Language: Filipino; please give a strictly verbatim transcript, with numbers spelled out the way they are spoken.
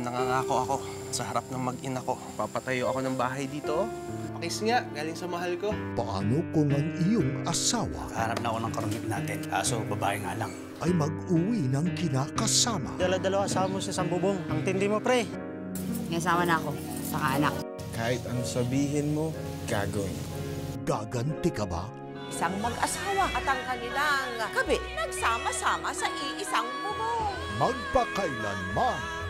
Nangangako ako sa harap ng mag-ina ko. Papatayo ako ng bahay dito. Pakis nga, galing sa mahal ko. Paano kung ang iyong asawa Kaharap na ako ng karunit natin, kaso babae nga lang. ay mag-uwi ng kinakasama? Dala-dalawa kasama mo sa sambubong. Ang tindi mo, pre. May asawa na ako, saka anak. Kahit ano sabihin mo, gagawin ko. Gaganti ka ba? Isang mag-asawa at ang kanilang kabit nagsama-sama sa iisang bubong. Magpakailanman